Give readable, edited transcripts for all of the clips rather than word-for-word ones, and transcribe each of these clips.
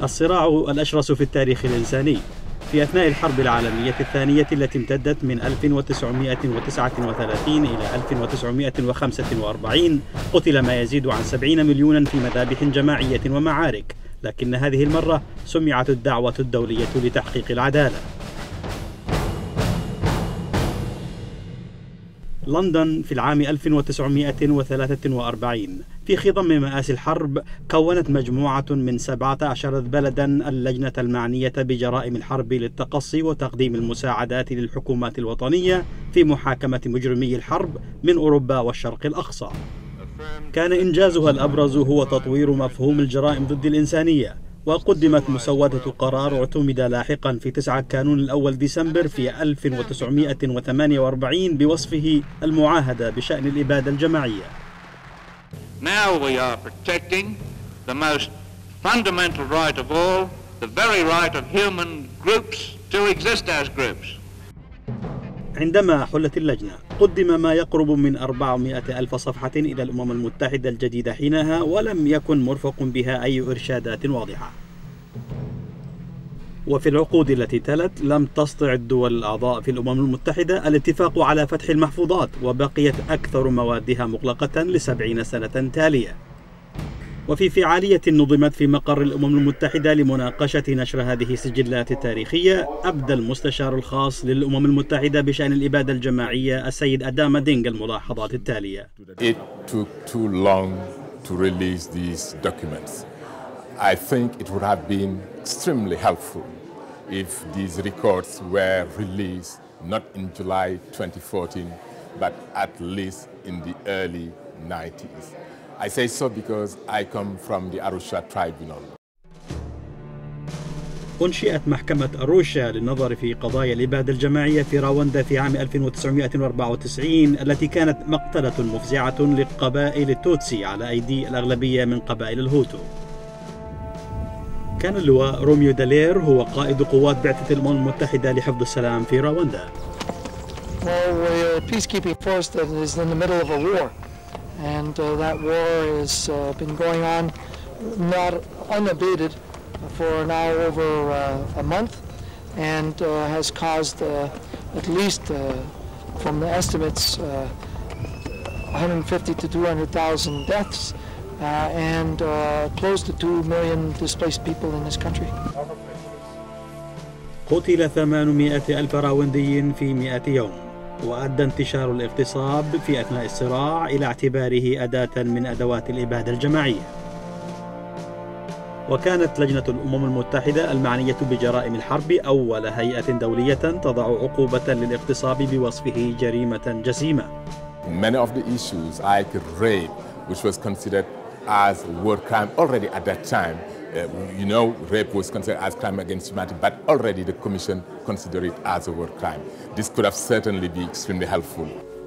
الصراع الأشرس في التاريخ الإنساني. في أثناء الحرب العالمية الثانية التي امتدت من 1939 إلى 1945 قتل ما يزيد عن 70 مليونا في مذابح جماعية ومعارك، لكن هذه المرة سمعت الدعوة الدولية لتحقيق العدالة. لندن في العام 1943 في خضم مآسي الحرب كونت مجموعة من 17 بلدا اللجنة المعنية بجرائم الحرب للتقصي وتقديم المساعدات للحكومات الوطنية في محاكمة مجرمي الحرب من أوروبا والشرق الأقصى. كان إنجازها الأبرز هو تطوير مفهوم الجرائم ضد الإنسانية، وقدمت مسودة قرار اعتمد لاحقا في 9 كانون الأول ديسمبر في 1948 بوصفه المعاهدة بشأن الإبادة الجماعية. Now we are protecting the most fundamental right of all, the very right of human groups to exist as groups. عندما حلت اللجنة قدم ما يقرب من 400 ألف صفحة إلى الأمم المتحدة الجديدة حينها، ولم يكن مرفق بها أي إرشادات واضحة. وفي العقود التي تلت لم تستطع الدول الأعضاء في الأمم المتحدة الاتفاق على فتح المحفوظات، وبقيت أكثر موادها مغلقة ل70 سنة تالية. وفي فعالية نظمت في مقر الأمم المتحدة لمناقشة نشر هذه السجلات التاريخية، أبدى المستشار الخاص للأمم المتحدة بشأن الإبادة الجماعية السيد أداما دينغ الملاحظات التالية. It took too long to release these documents. I think it would have been extremely helpful if these records were released not in July 2014, but at least in the early 90s. I say so because I come from the Arusha Tribunal. أنشئت محكمة أروشا للنظر في قضايا الإبادة الجماعية في راوندا في عام 1994 التي كانت مقتلة مفزعة لقبائل التوتسي على أيدي الأغلبية من قبائل الهوتو. كان اللواء روميو دالير هو قائد قوات بعثة الأمم المتحدة لحفظ السلام في راوندا. Well, we're a peacekeeping force that is in the middle of a war. And that war has been going on not unabated for now over a month, and has caused at least, from the estimates, 150 to 200,000 deaths and close to 2 million displaced people in this country. قتل 800 ألف راوندي في 100 يوم، وأدى انتشار الاغتصاب في أثناء الصراع إلى اعتباره أداة من أدوات الإبادة الجماعية. وكانت لجنة الأمم المتحدة المعنية بجرائم الحرب أول هيئة دولية تضع عقوبة للاغتصاب بوصفه جريمة جسيمة. Many of the issues like rape, which was considered as a war crime already at that time, rape was considered as crime against humanity, but already the Commission considered it as a war crime. This could have certainly been extremely helpful.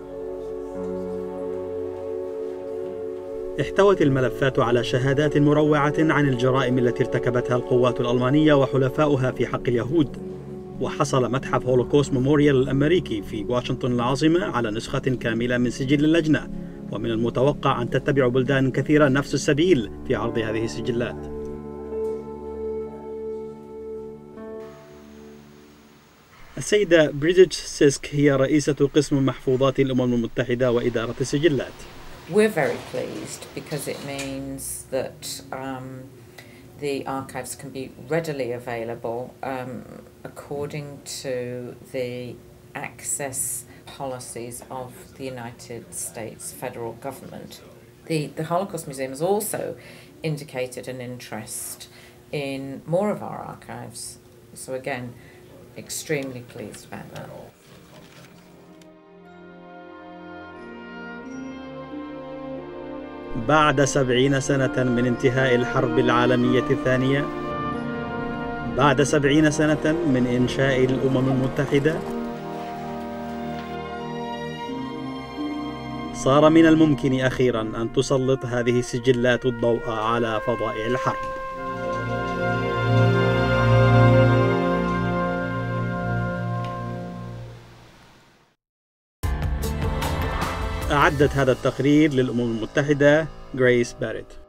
احتوت الملفات على شهادات مروعة عن الجرائم التي ارتكبتها القوات الألمانية وحلفاؤها في حق اليهود. وحصل متحف هولوكوست ميموريال الأمريكي في واشنطن العاصمة على نسخة كاملة من سجل اللجنة، ومن المتوقع أن تتبع بلدان كثيرة نفس السبيل في عرض هذه السجلات. السيدة بريدجت سيسك هي رئيسة قسم محفوظات الأمم المتحدة وإدارة السجلات. We're very pleased because it means that the archives can be readily available according to the access policies of the United States federal government. The Holocaust Museum has also indicated an interest in more of our archives. So again, extremely pleased about that. بعد 70 سنة من انتهاء الحرب العالمية الثانية، بعد 70 سنة من إنشاء الأمم المتحدة، صار من الممكن أخيراً أن تسلط هذه السجلات الضوء على فضائع الحرب. أعدت هذا التقرير للأمم المتحدة غريس باريت.